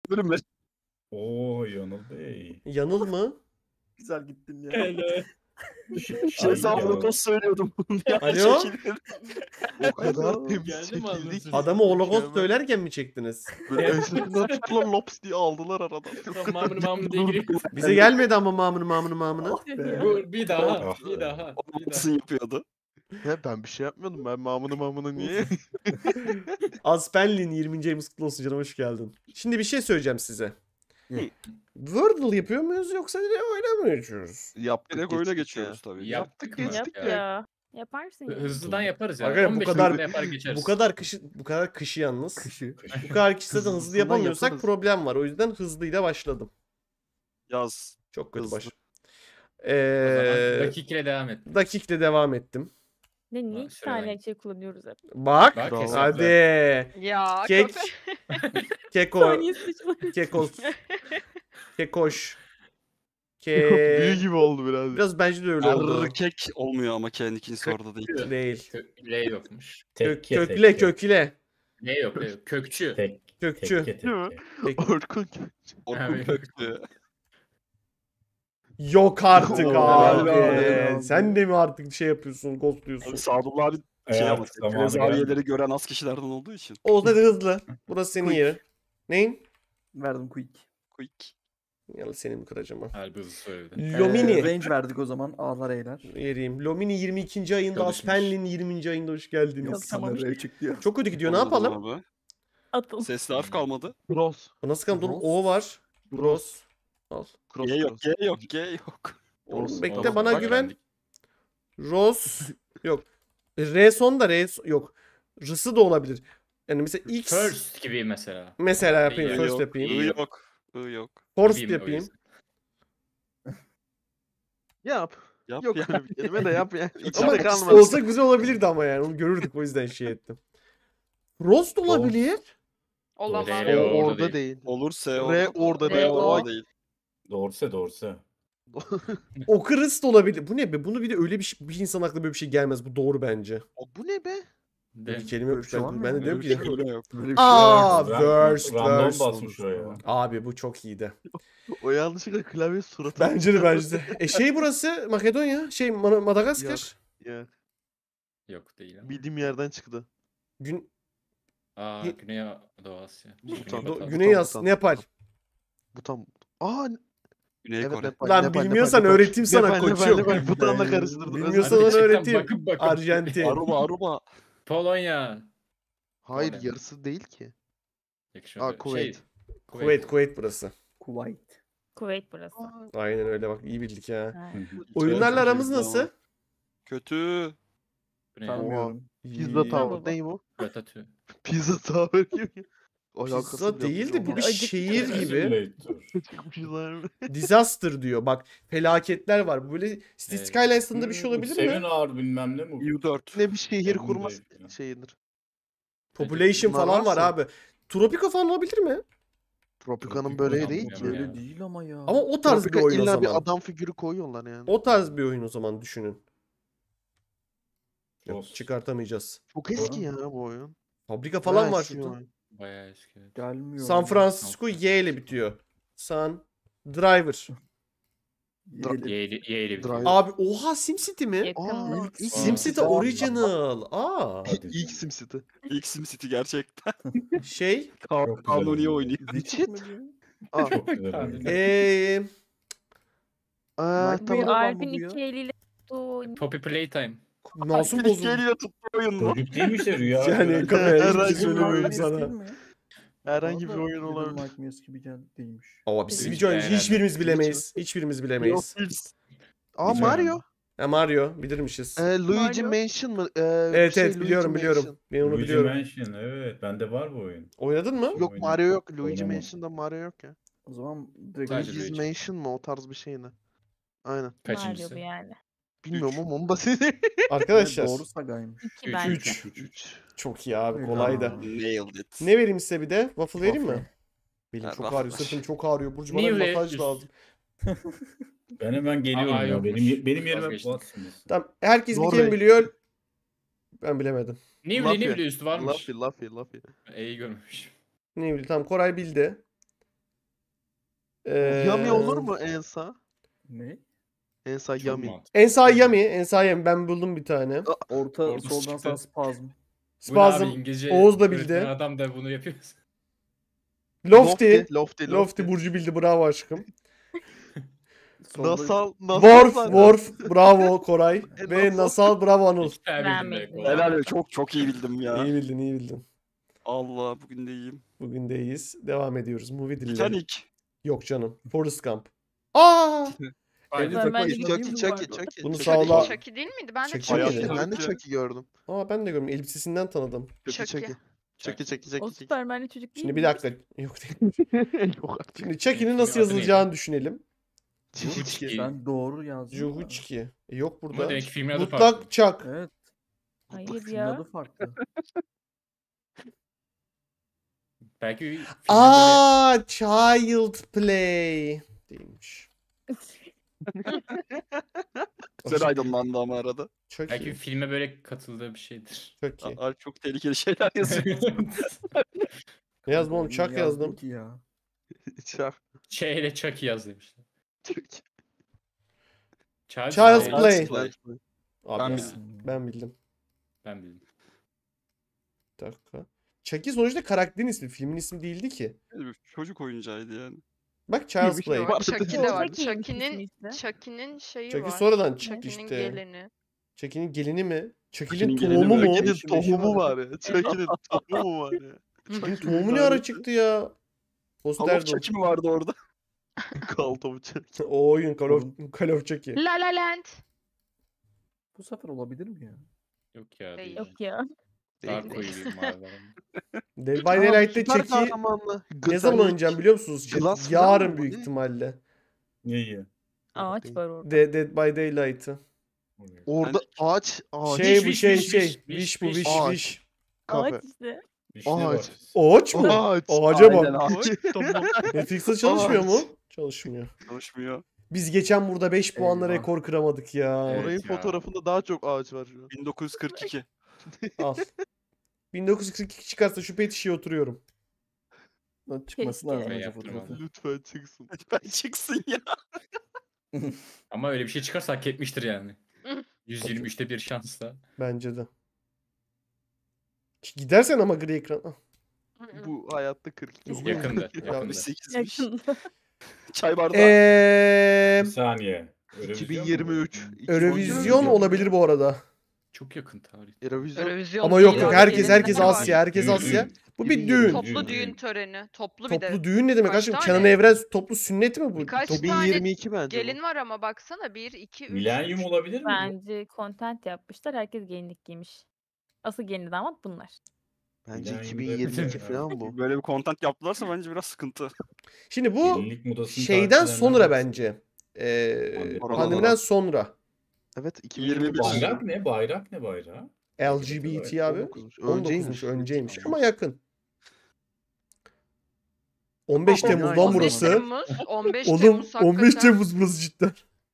Bölüm ver. Oo Yanıl Bey. Yanıl mı? Güzel gittin ya. Helal. Şey sağlıklı tost söylüyordum. Alo? O kadar Alo. temiz Geldi mi çekildi anladın? ki. Adamı holocaust Mükemmel. söylerken mi çektiniz? Böyle ensesinden tuttular lops diye aldılar aradan. Tamam mamını mamını diye giriyor. Bize gelmedi ama mamını. Bu bir daha. Ah. Bir daha. Bir daha. Nasıl yapıyordu? Ya ben bir şey yapmıyordum. Ben mamını niye? Aspenlin 20. ayımız kutlu olsun canım, hoş geldin. Şimdi bir şey söyleyeceğim size. Hı. Wordle yapıyor muyuz yoksa direkt oyuna mı geçiyoruz? Yaptık. Direkt oyuna geçtik geçiyoruz tabii. Yaptık mı? Geçtik Ya. Ya. Yaparsın ya. Hızlıdan yaparız ya. Arkadaşlar, bu 15 kadar- dakikada yapar geçeriz. Bu kadar kışı yalnız. Kışı. Bu kadar kişi zaten hızlı Hızlısından yapamıyorsak yaparız. problem var. O yüzden hızlıyla başladım. Yaz. Çok kötü Hızlı. baş. O zaman dakikle devam et. Dakikle devam ettim. Ne niye Ha, 2 şöyle tane ben- şey kullanıyoruz hep? Bak. Bak Bravo. hesapla. Hadi. Ya Kek. Keko. Saniyesi Kekos. Kekoş. Büyü gibi oldu biraz. Biraz bence de öyle oldu. Erkek olmuyor ama kendi ikincisi orada değil. Değil. L yokmuş. Kökle. L yok. L yok. Kökçü. Kökçü. Orkun. Orkun Abi. köktü. Yok artık Oo, abi. helal. Sen de mi artık şey yapıyorsun, Abi ghostluyorsun? Sadullah abi şey ama zaviyeleri gören az kişilerden olduğu için. Oğuz hadi hızlı. Burası senin Quick. yerin. Neyin? Verdim quick. Quick. Yalı senin kıracağım ha. Harbi hızlı söyledi. Lomini. Range verdik o zaman. Ağlar eyler. Vereyim. Lomini 22. ayında, Çalışmış. Aspenlin 20. ayında hoş geldiniz. Yok, tamam. Sana rave çıktı ya. Çok kötü gidiyor. Ne Anladım yapalım? abi. Atıl. Sesli harf kalmadı. Cross. Nasıl kaldı? Dur, Bros. O var. Bros. Al. Cross. G yok, G yok, G yok. Oğlum bekle, Olsun, bana bak güven. geldik. Ros. Yok. R son da yok. R'sı da olabilir. Yani mesela X. First gibi mesela. Mesela yapayım. I First yok, yapayım. I yok. I yok. First Gibiyim o yapayım. yüzden. Yap. Yap Yok ya. öyle bir kelime de yap ya. Ama İçinde kalmadı. olsa güzel olabilirdi ama yani. Onu görürdük, o yüzden şey ettim. Rost olabilir. Olamaz. R O orada orada değil. değil. Olursa R orada R değil. o. O değil. Doğrusu. Okrist olabilir. Bu ne be? Bunu bir de öyle bir insan aklına böyle bir şey gelmez. Bu doğru bence. O bu ne be? Böyle De. bir kelime Böyle yok. bir şey var mı Ben de ya? diyorum Öyle ki. bir şey öyle yok. Böyle bir şey Aa, var. verse. Random basmış şuraya. Abi bu çok iyiydi. O yanlışlıkla klavye suratına. Bence de. Şey burası Makedonya. Şey Madagaskar. Ya, Yok değil ama. bildiğim yerden çıktı. Gün, Aa Hi- Güney Doğu Asya. Bhutan. Güney Güney As, Bhutan. Nepal. Bu tam. Aa Güney evet Kore. Nepal. Lan Nepal, bilmiyorsan Nepal, öğreteyim sana Nepal, koçum. Nepal. Bhutan'la karıştırdım. Bilmiyorsan Özür onu dilerim. öğreteyim. Bakıp Arjantin. Aruba. Polonya. Hayır Polonya. yarısı değil ki. Yakışıyor. Aa, Kuveyt. Kuveyt burası. Kuwait. Kuveyt burası. Aynen öyle, bak iyi bildik ha. Ha. Oyunlarla aramız Tamam. nasıl? Kötü. Güney Tanımıyorum. Pizza İyi. Tower. Ney bu? Ratatouille. Pizza Tower gibi. Alakası Pizza bile değil yok. de bu bir Acıktı. şehir gibi. Çıkmışız abi. Disaster diyor. Bak felaketler var. Böyle City Skylines'ında bir şey olabilir Seven mi? ağır bilmem ne mi? U4. Ne bir şehir Emin kurma değilim. şeyidir. Population Bunlar falan var varsa- abi. Tropico falan olabilir mi? Tropica'nın Tropico böyle adam değil ya. ki. Böyle Öyle değil ama ya. Ama o tarz bir Tropica oyun o illa zaman. bir adam figürü koyuyorlar yani. O tarz bir oyun o zaman düşünün. Yok, Olsun. çıkartamayacağız. Çok eski ya bu oyun. Fabrika falan var eski şurada. oyun. Bayağı eski. evet. Gelmiyor. San Francisco Y ile bitiyor. San Driver. Yeli. Y ile Drive. Abi oha, SimCity mi? Yakın. Aa, İlk ilk SimCity Original. Aa. Hadi. İlk SimCity. İlk SimCity gerçekten. Şey. Çok Kanuni güzel. oynuyor. Richard. Aa, Çok güzel. oyun. aa, Bu tamam. var mı Alp'in bu ya? iki eliyle tuttuğu Poppy Playtime. Masum İlk bozuldu. geliyor tuttu oyunu. Çocuk değilmiş de rüya. Yani gören- kafaya hiçbir şey Herhangi bir söylemiyorum oyun sana. Herhangi bir Valla oyun Little olabilir. Nightmares gibi değilmiş. Ama biz Hiç hiç oyun, beğenmedim. hiçbirimiz bilemeyiz. Hiçbirimiz bilemeyiz. Aa Güzel. Mario. Ha, Mario bilirmişiz. Luigi Mario. Mansion mı? Evet şey, evet biliyorum Luigi biliyorum. Mansion. Ben onu Luigi biliyorum. Mansion evet. Bende var bu oyun. Oynadın mı? Yok Oynadım. Mario yok. Luigi Oynamam. Mansion'da Mario yok ya. O zaman direkt Sadece Luigi's Luigi. Mansion mı? O tarz bir şey ne? Aynen. Mario Kaçıncısı? bu yani. Bilmiyorum ama onu da seni. Arkadaşlar. doğru sagaymış. İki Üç, bence. üç. 3. Çok iyi abi, Eyvah. kolay da. Nailed it. Ne vereyim size bir de? Waffle vereyim mi? Waffle. Benim Ha, çok waffle ağrıyor, var. sırtım çok ağrıyor. Burcu bana Niye bir öyle masaj üst- lazım. Ben hemen geliyorum Aa, ya. yokmuş. Benim yerime Vazgeçtim. bassınız. Tamam, herkes bir Norveç. kelime biliyor. Ben bilemedim. Nivli üstü varmış. Luffy. E'yi görmemiş. Ne bileyim, tamam Koray bildi. Yami olur mu Ensa? Ne? Ensa Çok Yami. mantıklı. Ensa Yami. Ensa Yami. Ben buldum bir tane. Orta Orada soldan çıktı. sağ spazm. Bu ne abi, Spazm. İngilizce Oğuz da öğreten bildi. Adam da bunu yapıyor. Lofty. Lofty. Lofty Burcu bildi. Bravo aşkım. Solda Nasal. Worf. zaten. Worf. Bravo Koray. Ve Nasal. Nasal. Bravo Anıl. İki tane Ben bildim bildim. be. Helal olsun. Çok iyi bildim ya. İyi bildin, iyi bildin. Allah bugün de iyiyim. Bugün de iyiyiz. Devam ediyoruz. Movie dilleri. Titanic. Yok canım. Forrest Gump. Aa! Aynen. Ben de Chucky. Bunu Chucky. sağla- Chucky değil miydi? Ben de Chucky Chucky miydi? gördüm. Ben de Chucky gördüm. Aa ben de görmedim. Elbisesinden tanıdım. Chucky. O Süpermenli çocuk değil Şimdi mi? bir dakika. Yok değil. Yok artık. Şimdi Chucky'nin Filmin nasıl adı yazılacağını düşünelim. Chucky. Ben doğru yazdım. Juhuchki. Yok Ama burada. demek ki filmin adı farklı. Mutlak Chuck. Evet. Hayır Filmin ya. adı farklı. Belki bir filmin Aa, Child Play. Değilmiş. Güzel aydınlandı ama arada. belki bir Chucky. filme böyle katıldığı bir şeydir. Chucky. Alp çok tehlikeli şeyler yazıyor. Ne yazdım oğlum? Niye Chuck yazdın yazdım. ki ya. Chuck. Ç ile Chucky yaz demişler. Child's Play. Play. Abi Ben ben, bildim. ben bildim. Ben bildim. Bir dakika. Chucky sonuçta karakterin ismi. Filmin ismi değildi ki. Çocuk oyuncağıydı yani. Bak Child's Bir şey Play. var. Chucky de var. Chucky'ymiş Chucky'nin ismi. Chucky'nin şeyi Chucky var. sonradan çıktı Chucky'nin işte. gelini. Chucky'nin gelini mi? Chucky'nin Chucky'nin gelini tohumu mi? mu? Chucky'nin Chucky'nin tohumu var ya. Chucky'nin tohumu var ya. tohumu ne ara çıktı ya? Call Poster of Chucky mi vardı orada? Kaltomu Chucky. O oyun Call of Chucky. La La Land. Bu sefer olabilir mi ya? Yok ya. Değil. Değil. Yok ya. Daha Değil. koyu bir mavi var. Dead by Daylight'te Süper Chucky kahramanlı. ne zaman oynayacağım biliyor musunuz? Glass falan Yarın mı? büyük Ne? ihtimalle. Neyi? Ağaç var orada. Dead by Daylight'ı. Orada ağaç. Şey bu Wish, şey wish, şey. wish, Wish bu wish, wish ağaç. wish. Kafe. Ağaç işte. Vişne Ağaç. var. Ağaç mı? Ağaç. Ağaca Aynen bak. ağaç. Tamam. Netflix'te çalışmıyor Ağaç. mu? Çalışmıyor. Çalışmıyor. Biz geçen burada 5 puanla Eyvah. rekor kıramadık ya. Evet. Orayın ya. fotoğrafında daha çok ağaç var şu an. 1942. Al. 1942 çıkarsa şu pet şişeye oturuyorum. Lan çıkması Keşke. lazım Ben önce yaptım fotoğrafı. Lütfen çıksın. Ben çıksın ya. Ama öyle bir şey çıkarsa hak etmiştir yani. 123'te bir şansla. Bence de. Gidersen ama gri ekran. Ah. Bu hayatta 42. Üzgünüm. Yakında. Yakında. 68'miş. Yakında. Çay bardağı. Bir saniye. Eurovision mu? 2023. Eurovision olabilir bu arada. Çok yakın tarih. Eurovision. Eurovision Ama yok değil yok abi, herkes gelinler var. Asya, herkes Düğün, Asya. düğün. Bu bir 2020. düğün. Toplu Düğün. düğün töreni. Toplu bir de. Toplu düğün ne demek Kaç aşkım? tane? Kenan Evren toplu sünnet mi bu? Birkaç Toplu- tane 2022 bence Gelin var ama baksana 1, 2, 3. Milenyum olabilir mi? bu? Bence content yapmışlar. Herkes gelinlik giymiş. Asıl gelin damat bunlar. Bence Milenyumda 2022 yapacak. falan bu. Böyle bir content yaptılarsa bence biraz sıkıntı. Şimdi bu Gelinlik modasını şeyden takip edenler sonra var. bence. Koronadan. Pandemiden sonra. Evet 21. 2021. Bayrak ne? Bayrak ne bayrağı? LGBT abi. 19'muş. 19'muş Önceymiş. önceymiş ama yakın. 15 Ama Temmuz yani lan 15 burası. Temmuz. 15 Oğlum Temmuz 15 hakikaten. Temmuz burası cidden.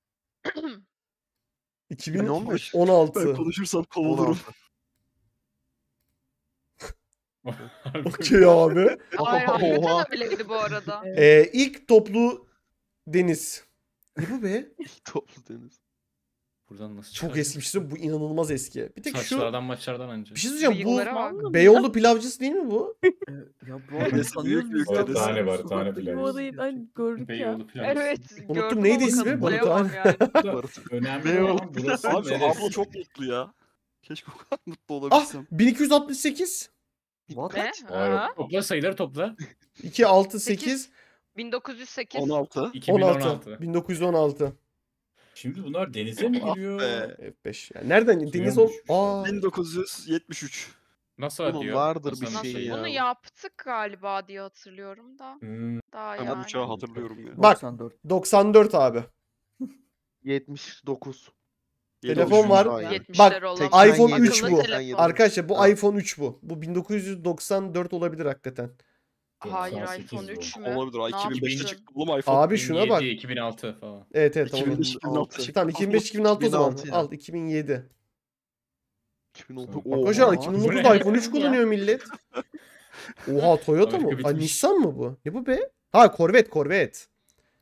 2015. 2016. Ben konuşursam kovulurum. 16. Okey abi. Hayır Oha. hakikaten öyleydi bu arada. İlk toplu deniz. Ne bu be? Toplu deniz. Buradan nasıl Çok çıkaracağız? eski bir şey. Bu inanılmaz eski. Bir tek şu Saçlardan maçlardan önce. bir şey söyleyeceğim. Bu Bıyıklara bak. Beyoğlu pilavcısı değil mi bu? Ya bu arada Neyse, tanıyoruz büyük biz büyük ya. tane var, Sokakta tane gördük bile. Bu odayı ben gördük ya. Beyoğlu planı. Evet. Unuttum, gördüm neydi ama ismi? kanıtlayamam Barut yani. Önemli Ne olan burası Abi şu neresi? abla çok mutlu ya. Keşke o kadar mutlu Ah olabilsem. 1268 What? Ne? Vay Ha? Topla sayıları topla. 2 6 8 1908. 16. 16 2016. 1916 Şimdi bunlar denize mi Ah giriyor? be. F5. Yani nereden deniz ol? düşmüş Aa 1973. Nasıl Bunun atıyor? vardır Nasıl bir atıyor? şey ya. Bunu yaptık galiba diye hatırlıyorum da. Hmm, Daha Ben yani. bu çağı hatırlıyorum ya. Bak. 94. 94 abi. 79. Telefon var. Aynen. 70'ler olan. iPhone 3 Akıllı bu. telefon. Arkadaşlar bu Ha. iPhone 3 bu. Bu 1994 olabilir hakikaten. Hayır 98 iPhone bu. 3 mü? Olabilir. Ay, Ne 2005'te yaptın? çıktı oğlum iPhone. Abi şuna bak. 2006 falan. Evet evet tamam. 2005 2006 çıktı. Tamam 2005 2006 o zaman. 2006 ya. Al 2007. 2006. Bak hocam Oha. 2009'da Bu ne? iPhone 3 kullanıyor millet. Oha Toyota mı? Amerika Aa, bitmiş. Nissan mı bu? Ne bu be? Ha Corvette.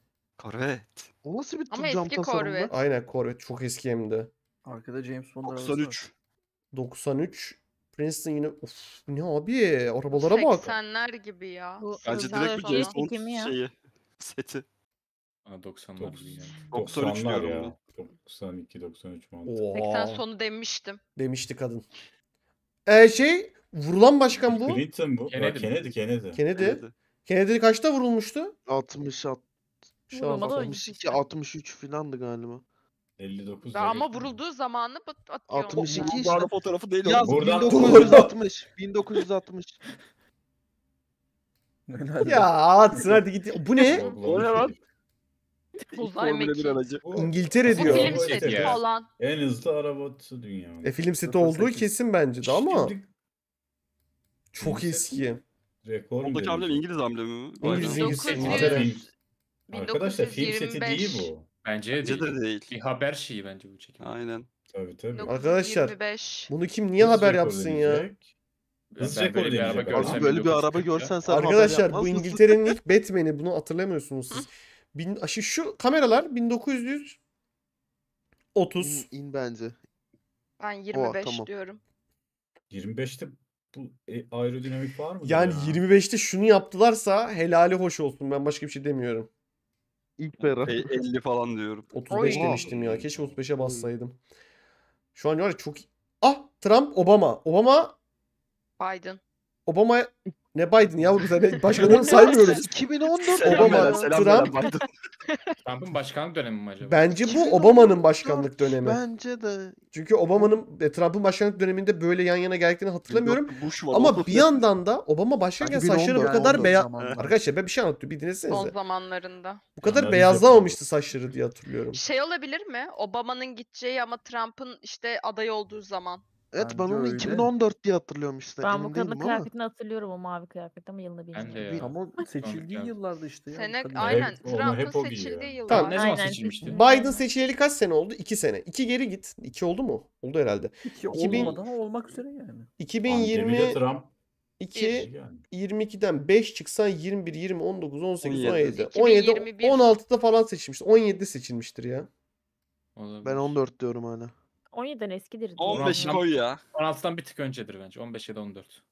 Corvette. O nasıl bir Ama cam eski tasarımı? Corvette. Aynen Corvette çok eski hem de. Arkada James Bond arabası var. 93. 93. Princeton yine of ne abi arabalara bak. 80'ler gibi ya. Bu Bence Hızlı direkt bir Öfke James Bond çekimi ya. şeyi. Seti. Aa, 90'lar gibi yani. 93 90'lar diyorum ya. 92 93 mantık. 80 Oha sonu demiştim. demişti kadın. Şey vurulan başkan bu. Clinton bu. Kennedy mi? Kennedy. Kennedy. Kennedy kaçta vurulmuştu? 60, Vurulmadı o 62, 63 filandı galiba. 59. Ya ama vurulduğu zamanı atıyorum. 62 ben. işte. Bağlı fotoğrafı değil Yaz o. Buradan- 1960. 1960. Ya atsın hadi git. Bu ne? O ne lan? Uzay Formula 1 mekiği. aracı. İngiltere Bu diyor. film Bu seti ya. falan. En hızlı arabası dünyada. Film seti olduğu 08. kesin bence de ama Şimdi çok Film eski. rekor mu Oradaki demiş? amblem İngiliz amblemi mi? İngiliz, Aynen. İngiliz, 1900 İngiltere. Arkadaşlar film seti değil 1925. bu. Bence de Bence değil. de değil. Bir haber şeyi bence bu çekim. Aynen. Tabii tabii. Arkadaşlar, 1925. Bunu kim niye Hız haber rekoru yapsın ya? deneyecek. Hız Ben rekoru böyle bir araba deneyecek. görsem Abi böyle bir 1940 araba ya. görsen sen haber Arkadaşlar yapmaz bu mısın? İngiltere'nin ilk Batman'i, bunu hatırlamıyorsunuz siz. Şu kameralar 1930. İn bence. Ben 25 tamam. diyorum. 25'te bu aerodinamik var mı? Yani 25'te şunu yaptılarsa helali hoş olsun. Ben başka bir şey demiyorum. İlk pera. 50 falan diyorum. 35 Oy. demiştim ya. Keşke 35'e bassaydım. Şu an var ya çok... Ah! Trump, Obama. Biden. Obama... Ne Biden yavrum sen başkalarını saymıyoruz. 2014 Selam Obama, veren, selam Trump. veren Biden. Trump'ın başkanlık dönemi mi acaba? Bence bu 2014 Obama'nın başkanlık dönemi. Bence de. Çünkü Trump'ın başkanlık döneminde böyle yan yana geldiklerini hatırlamıyorum. Bush var. Ama oğlum. bir yandan da Obama başkanken saçları bu 2014 kadar beyaz... zamanlar. Arkadaşlar ben bir şey anlatıyorum. Bir Son dinlesenize. zamanlarında. Bu kadar Analiz beyazlamamıştı saçları diye hatırlıyorum. Şey olabilir mi? Obama'nın gideceği ama Trump'ın işte aday olduğu zaman. Evet ben Bence onu öyle. 2014 diye hatırlıyorum işte. Ben Emin bu kadının değilim ama. kıyafetini hatırlıyorum, o mavi kıyafet ama yılını bilmiyorum. de ya. Ama seçildiği Sonraki yıllarda işte ya. Sene kadın. aynen Evet, onu hep Trump'ın o giyiyor. seçildiği yıllar. Tamam, Ne zaman Aynen, seçilmişti? seçildi. Biden seçileli kaç sene oldu? 2 sene. 2 geri git. 2 oldu mu? Oldu herhalde. 2000 olmadan olmak üzere yani. Pandemide 2022 Trump yani. 22'den 5 çıksan 21, 20, 19, 18, 17. 17. 2021. 16'da falan seçilmiştir. 17'de seçilmiştir ya. Olabilir. Ben 14 diyorum hala. 17'den eskidir diye. 15'i koy ya. 16'dan bir tık öncedir bence. 15 ya da 14.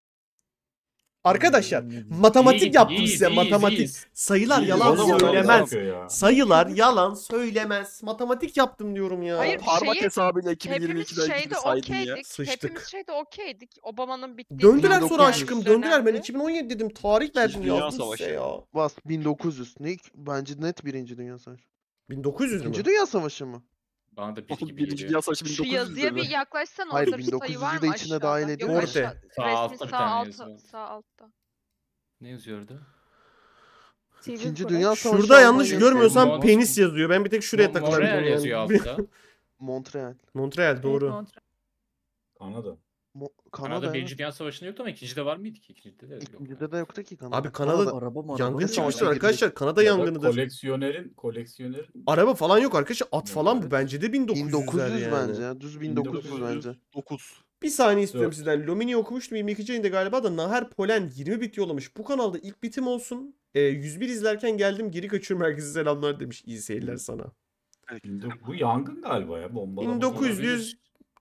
Arkadaşlar matematik İyiyiz, yaptım iyiyiz, size. iyiyiz, Matematik. iyiyiz. Sayılar İyi, yalan o zaman söylemez. yapıyor ya. Sayılar yalan söylemez. Matematik yaptım diyorum ya. Hayır, Parmak şeyi- hesabıyla Hepimiz 2022'den şeyde gibi saydın ya. okeydik. Sıçtık. Hepimiz şeyde okeydik. Obama'nın bittiği Döndüler zaman sonra gelmiş aşkım döndüler. Ben dönemde. 2017 dedim. Tarih verdim Dünya yazdım Savaşı. size ya. Bas 1900. Ne? Bence net Birinci Dünya Savaşı. 1900 mü? İkinci Dünya Savaşı mı? Bana da bir Oğlum gibi Birinci geliyor. Dünya Savaşı Şu 1900 yazıya dedi. bir yaklaşsana. Hayır, Orada bir sayı 1900'ü var mı de içine aşağıda? dahil Yok, ediyor. Orta. aşağı- Sağ resmi altta bir sağ tane altta. yazıyor. Sağ altta. Ne yazıyordu? Civil İkinci Press. Dünya Savaşı. Şurada yanlış Almanya- görmüyorsam Mont- penis yazıyor. Ben bir tek şuraya Montreal takılabilirim. yazıyor Yani. altta. Montreal. Montreal doğru. Evet, Montreal. Kanada. Kanada Kanada. Birinci Dünya Savaşı'nda yoktu ama ikincide var mıydı ki? İkincide de yok. İkincide de yoktu ki Kanada. Abi Kanada Araba mı? yangın Savaşı çıkmıştır girdi. arkadaşlar. Kanada Ya da yangınıdır. koleksiyonerin Araba falan yok arkadaşlar. At falan bu. Evet. Bence de 1900'ler 1900 yani. bence ya. Düz 1900 bence. 9. Bir saniye istiyorum Dört. sizden. Lomini okumuştum 22. ayında galiba da Nahar Polen 20 bit yollamış. Bu kanalda ilk bitim olsun. 101 izlerken geldim geri kaçıyorum, herkese selamlar demiş. İyi seyirler sana. Bu yangın galiba ya. Bombalama. 1904.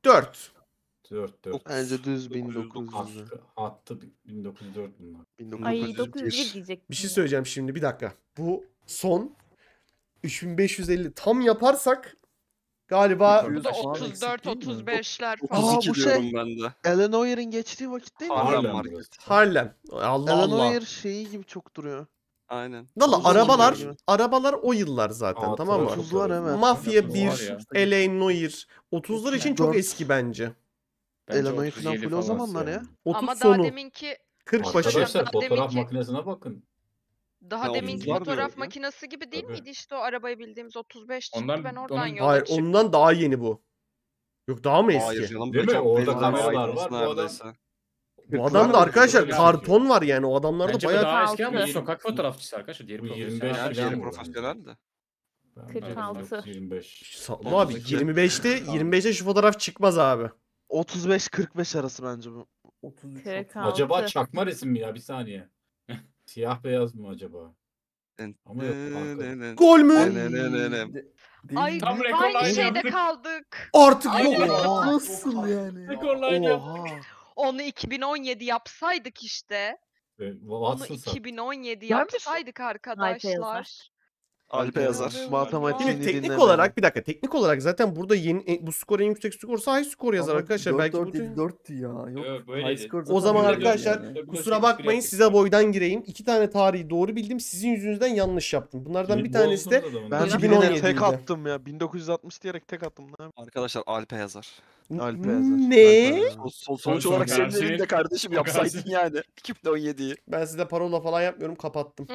4. Bence düz 1900. Hattı 1904 bunlar. 1900. Ay 901 diyecek. Bir şey söyleyeceğim şimdi, bir dakika. Bu son 3550 tam yaparsak galiba Bu da Şu an 34 eksik değil mi? 35'ler falan. 32 bu şey- diyorum ben de. Eleanor'un geçtiği vakit değil mi? Harlem Market. burası. Harlem. Allah Allah. Eleanor şeyi gibi çok duruyor. Aynen. Valla Uzun arabalar gibi. arabalar o yıllar zaten, Aa, tamam mı? çok 30'lar doğru. evet. Mafya Var 1, ya. L.A. Noir. 30'lar için çok 34. eski bence. Bence Eleanor 37 falan full o falan. zamanlar ya. 30 Ama daha sonu, deminki 40 başı. Arkadaşlar Daha fotoğraf deminki- makinesine bakın. daha Ha, deminki 30'lar fotoğraf diyorum ya. makinesi gibi değil Tabii. miydi işte o arabayı bildiğimiz 35 çıktı. Ondan- Ben oradan onun- yola Hayır, çıktım. ondan daha yeni bu. Yok, daha mı Hayır eski? canım. Değil mi? Backup Orada veriyorlar, kameralar iPhone'su var, bu adam- neredeyse. Bu adamda arkadaşlar Böyle karton var yani, o adamlarda Bence bu bayağı... daha eski ama bu Altı. sokak fotoğrafçısı arkadaşlar. Diğeri Bu profesyonel. 25 Her falan şey bu profesyonel de. 46. 25. Salla abi 25'te şu fotoğraf çıkmaz abi. 35-45 arası bence bu. 33. 46. Acaba çakma resim mi ya? Bir saniye. Siyah beyaz mı acaba? Ama yok kanka. Gol mü? Ay Tam aynı rekorlar şeyde yaptık. kaldık. Artık Aynen. yok. Oha, nasıl yani? Rekorlar yaptık. Oha. Onu 2017 yapsaydık işte. Onu Watson sat. 2017 Neredesin? yapsaydık arkadaşlar. Alpe yazar. Matematiğini Şimdi teknik dinlemedim. olarak bir dakika teknik olarak zaten burada bu skor en yüksek skorsa high skor yazar arkadaşlar. Belki bu 4-4-7-4'tü ya. Yok. Yok, böyleydi. high score O zaten zaman böyleydi arkadaşlar yani. kusura bakmayın size boydan gireyim. 2 tane tarihi doğru bildim. Sizin yüzünden yanlış yaptım. Bunlardan bir tanesi de Ben 2017 birine tek ydi. attım ya. 1960 diyerek tek attım. Ne yapayım? Arkadaşlar Alpe yazar. Alpe yazar. Ne? Alpe yazar. Sonuç Son olarak senin garanti- elinde kardeşim son yapsaydın garanti. yani. 2017'yi. Ben size parola falan yapmıyorum. Kapattım.